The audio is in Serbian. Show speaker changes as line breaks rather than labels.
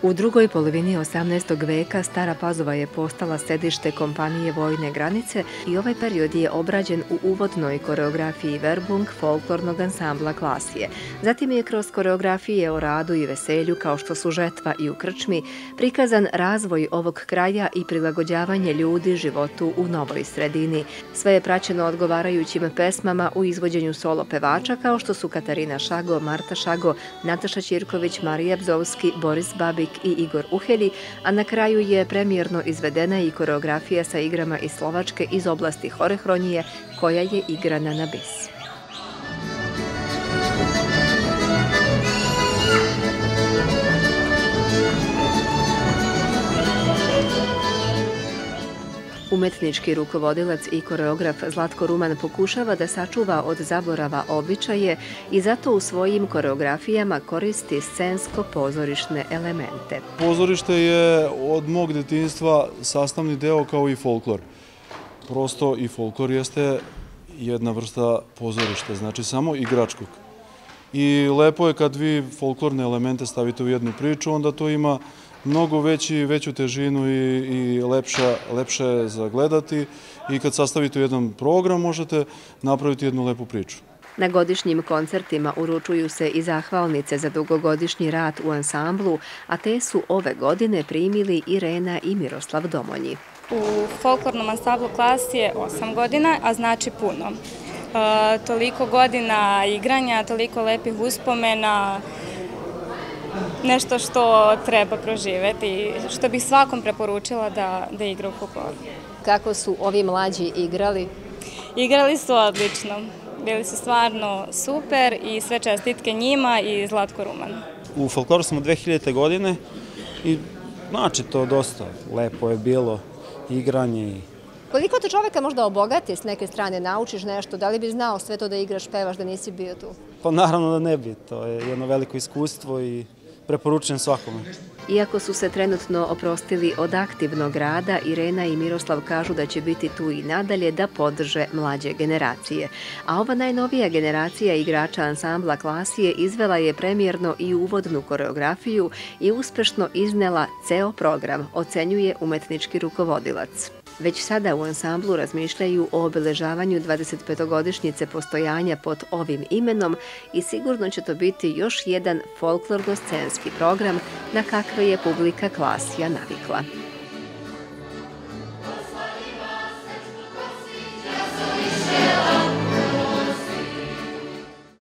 U drugoj polovini 18. veka Stara Pazova je postala sedište kompanije Vojne granice i ovaj period je obrađen u uvodnoj koreografiji Verbung folklornog ansambla Klasije. Zatim je kroz koreografije o radu i veselju, kao što su Žetva i U krčmi, prikazan razvoj ovog kraja i prilagođavanje ljudi životu u novoj sredini. Sve je praćeno odgovarajućim pesmama u izvođenju solo pevača, kao što su Katarina Šago, Marta Šago, Nataša Ćirković, Marija Bzovski, Boris Babik i Igor Uhelji, a na kraju je premijerno izvedena i koreografija sa igrama iz Slovačke iz oblasti horehronije, koja je igrana na bis. Umetnički rukovodilac i koreograf Zlatko Ruman pokušava da sačuva od zaborava običaje i zato u svojim koreografijama koristi scensko-pozorišne elemente.
Pozorište je od mog detinjstva sastavni deo kao i folklor. Prosto i folklor jeste jedna vrsta pozorišta, znači samo igračkog. I lepo je kad vi folklorne elemente stavite u jednu priču, onda to ima mnogo veću težinu i lepše je za gledati i kad sastavite jedan program možete napraviti jednu lepu priču.
Na godišnjim koncertima uručuju se i zahvalnice za dugogodišnji rad u ansamblu, a te su ove godine primili Irena i Miroslav Domolji.
U folklornom ansamblu Klasije 8 godina, a znači puno. Toliko godina igranja, toliko lepih uspomena, nešto što treba proživeti, što bih svakom preporučila da igra u folkloru.
Kako su ovi mlađi igrali?
Igrali su odlično. Bili su stvarno super i sve čestitke njima i Zlatko Ruman.
U folkloru smo 2000. godine i znači to dosta lepo je bilo igranje.
Koliko to čoveka možda obogati s neke strane, naučiš nešto, da li bi znao sve to da igraš, pevaš, da nisi bio tu?
Pa naravno da ne bi, to je jedno veliko iskustvo i preporučujem svakome.
Iako su se trenutno oprostili od aktivnog rada, Irena i Miroslav kažu da će biti tu i nadalje da podrže mlađe generacije. A ova najnovija generacija igrača ansambla Klasije izvela je premijerno i uvodnu koreografiju i uspešno iznela ceo program, ocenjuje umetnički rukovodilac. Već sada u ansamblu razmišljaju o obeležavanju 25-godišnjice postojanja pod ovim imenom i sigurno će to biti još jedan folklorno-scenski program na kakve je publika Klasija navikla.